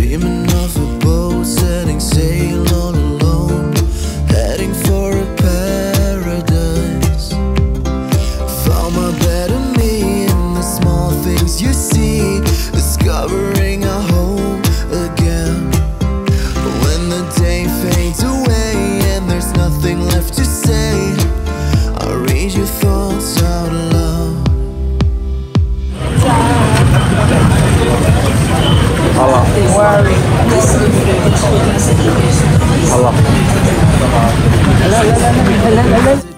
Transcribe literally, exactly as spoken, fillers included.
Dreaming of a boat setting sail all alone, heading for a paradise. Found my better me in the small things you see, discovering a home again. When the day fades away and there's nothing left to say, I read your thoughts out loud. Allah. Worry. Allah.